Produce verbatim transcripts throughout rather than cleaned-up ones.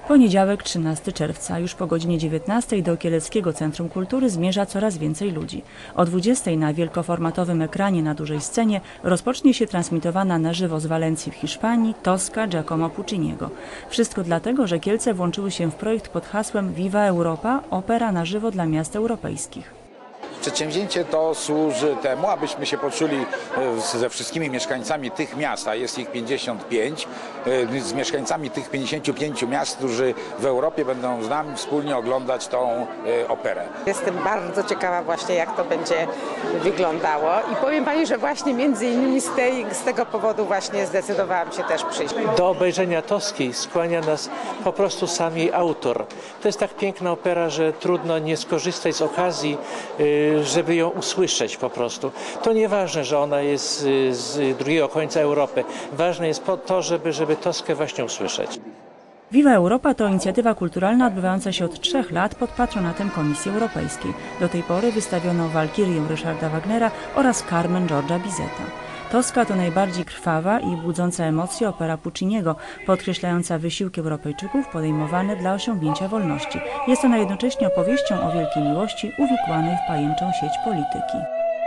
Poniedziałek, trzynastego czerwca. Już po godzinie dziewiętnastej do Kieleckiego Centrum Kultury zmierza coraz więcej ludzi. O dwudziestej na wielkoformatowym ekranie na dużej scenie rozpocznie się transmitowana na żywo z Walencji w Hiszpanii Tosca Giacomo Pucciniego. Wszystko dlatego, że Kielce włączyły się w projekt pod hasłem Viva Europa – opera na żywo dla miast europejskich. Przedsięwzięcie to służy temu, abyśmy się poczuli ze wszystkimi mieszkańcami tych miast, a jest ich pięćdziesiąt pięć, z mieszkańcami tych pięćdziesięciu pięciu miast, którzy w Europie będą z nami wspólnie oglądać tą operę. Jestem bardzo ciekawa właśnie, jak to będzie wyglądało i powiem Pani, że właśnie między innymi z, tej, z tego powodu właśnie zdecydowałam się też przyjść. Do obejrzenia Toski skłania nas po prostu sam jej autor. To jest tak piękna opera, że trudno nie skorzystać z okazji, żeby ją usłyszeć po prostu. To nieważne, że ona jest z drugiego końca Europy. Ważne jest to, żeby, żeby Toskę właśnie usłyszeć. Viva Europa to inicjatywa kulturalna odbywająca się od trzech lat pod patronatem Komisji Europejskiej. Do tej pory wystawiono Walkirię Ryszarda Wagnera oraz Carmen Georgesa Bizeta. Tosca to najbardziej krwawa i budząca emocje opera Pucciniego, podkreślająca wysiłki Europejczyków podejmowane dla osiągnięcia wolności. Jest ona jednocześnie opowieścią o wielkiej miłości uwikłanej w pajęczą sieć polityki.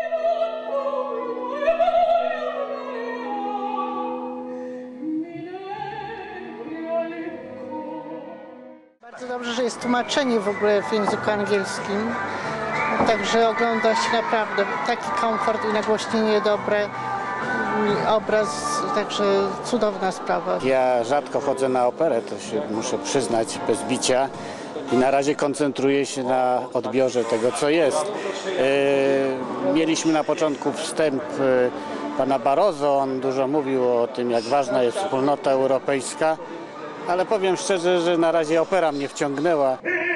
Bardzo dobrze, że jest tłumaczenie w ogóle w języku angielskim, także ogląda się naprawdę taki komfort i nagłośnienie dobre. Obraz, także cudowna sprawa. Ja rzadko chodzę na operę, to się muszę przyznać bez bicia i na razie koncentruję się na odbiorze tego, co jest. Yy, mieliśmy na początku wstęp yy, pana Barroso, on dużo mówił o tym, jak ważna jest wspólnota europejska, ale powiem szczerze, że na razie opera mnie wciągnęła.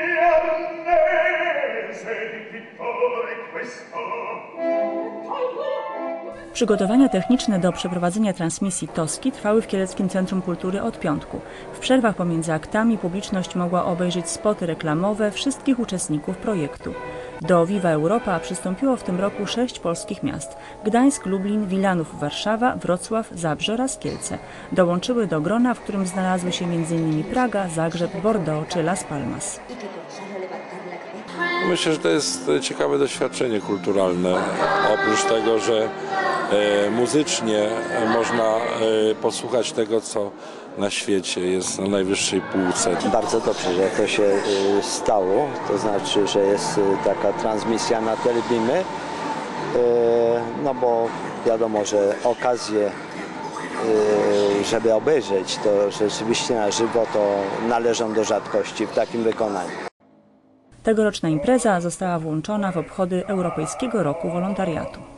Przygotowania techniczne do przeprowadzenia transmisji Toski trwały w Kieleckim Centrum Kultury od piątku. W przerwach pomiędzy aktami publiczność mogła obejrzeć spoty reklamowe wszystkich uczestników projektu. Do Viva Europa przystąpiło w tym roku sześć polskich miast: Gdańsk, Lublin, Wilanów, Warszawa, Wrocław, Zabrze oraz Kielce. Dołączyły do grona, w którym znalazły się między innymi Praga, Zagrzeb, Bordeaux czy Las Palmas. Myślę, że to jest ciekawe doświadczenie kulturalne. Oprócz tego, że e, muzycznie można e, posłuchać tego, co na świecie jest na najwyższej półce. Bardzo dobrze, że to się y, stało. To znaczy, że jest y, taka transmisja na telebimy, y, no bo wiadomo, że okazje, y, żeby obejrzeć to rzeczywiście na żywo, to należą do rzadkości w takim wykonaniu. Tegoroczna impreza została włączona w obchody Europejskiego Roku Wolontariatu.